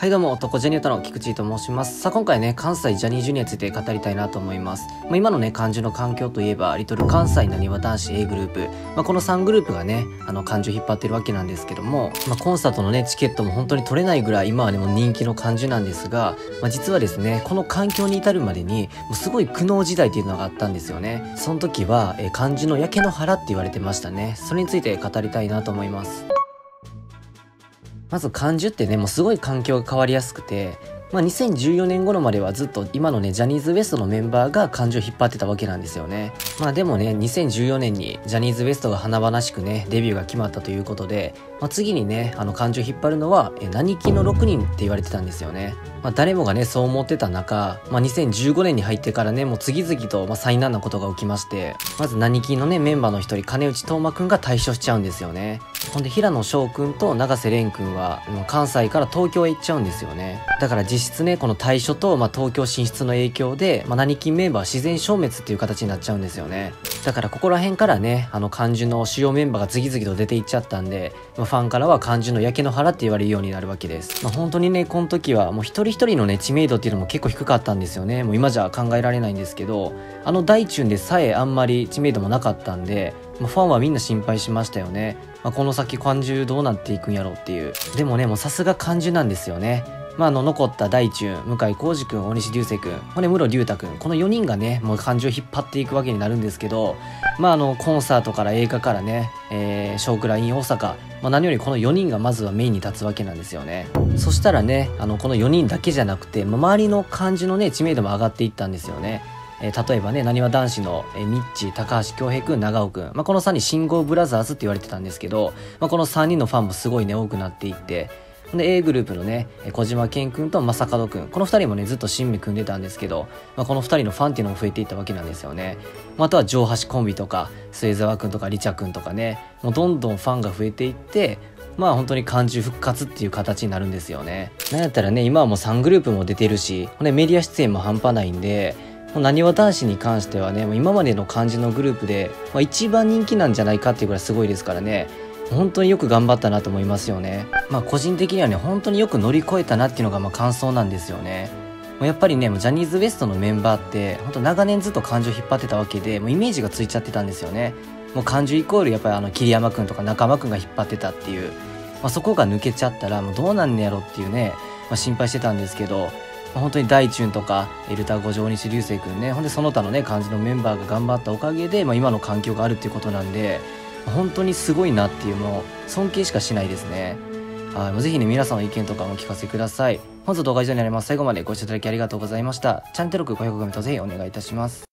はいどうも、男ジャニオタの菊池と申します。さあ今回ね、関西ジャニージュニアについて語りたいなと思います。今のね、漢字の環境といえば、リトル関西なにわ男子 A グループ。この3グループがね、漢字を引っ張ってるわけなんですけども、コンサートのね、チケットも本当に取れないぐらい、今はね、もう人気の漢字なんですが、実はですね、この環境に至るまでに、もうすごい苦悩時代っていうのがあったんですよね。その時は、漢字の焼け野原って言われてましたね。それについて語りたいなと思います。まず漢字ってね、もうすごい環境が変わりやすくて、2014年頃まではずっと今のね、ジャニーズ WEST のメンバーが漢字を引っ張ってたわけなんですよね。でもね、2014年にジャニーズ WEST が華々しくね、デビューが決まったということで、次にね、漢字を引っ張るのは、何期の6人って言われてたんですよね。誰もがね、そう思ってた中、2015年に入ってからね、もう次々と、災難なことが起きまして、まず何期のね、メンバーの一人、金内斗真くんが退所しちゃうんですよね。ほんで、平野翔くんと永瀬廉くんは、関西から東京へ行っちゃうんですよね。だから実質ね、この退所と、東京進出の影響で、何期メンバー自然消滅っていう形になっちゃうんですよね。だからここら辺からね、漢字の主要メンバーが次々と出ていっちゃったんで、ファンからは漢字の焼け野原って言われるようになるわけです。本当にね、この時はもう一人一人のね、知名度っていうのも結構低かったんですよね。もう今じゃ考えられないんですけど、大チュンでさえあんまり知名度もなかったんで、ファンはみんな心配しましたよね。この先漢字どうなっていくんやろうっていう。でもね、もうさすが漢字なんですよね。残った大チュン、向井康二くん、大西流星くん、室龍太くん、この4人がね、もう漢字を引っ張っていくわけになるんですけど、コンサートから映画からね、小倉 in 大阪、何よりこの4人がまずはメインに立つわけなんですよね。そしたらね、この4人だけじゃなくて、周りの漢字のね、知名度も上がっていったんですよね。例えばね、なにわ男子のミッチー、高橋恭平くん、長尾くん、この3人信号ブラザーズって言われてたんですけど、この3人のファンもすごいね、多くなっていって、で A グループのね、小島健くんと正門くん、この2人もね、ずっと新名組んでたんですけど、この2人のファンっていうのも増えていったわけなんですよね。あとは上橋コンビとか、末澤くんとかリチャくんとかね、もうどんどんファンが増えていって、本当に漢字復活っていう形になるんですよね。なんやったらね、今はもう3グループも出てるし、メディア出演も半端ないんで、なにわ男子に関してはね、もう今までの漢字のグループで、一番人気なんじゃないかっていうぐらいすごいですからね、本当によく頑張ったなと思いますよね。個人的にはね、本当によく乗り越えたなっていうのが感想なんですよね。やっぱりね、ジャニーズ WEST のメンバーって本当長年ずっと漢字を引っ張ってたわけで、もうイメージがついちゃってたんですよね。もう漢字イコールやっぱり桐山くんとか中間くんが引っ張ってたっていう、そこが抜けちゃったらもうどうなんねやろっていうね、心配してたんですけど、本当に大チュンとかエルタ五条大西流星くんね、ほんでその他のね、漢字のメンバーが頑張ったおかげで、今の環境があるっていうことなんで、本当にすごいなっていう、もう尊敬しかしないですね。ぜひね、皆さんの意見とかもお聞かせください。本日動画以上になります。最後までご視聴いただきありがとうございました。チャンネル登録、高評価コメントぜひお願いいたします。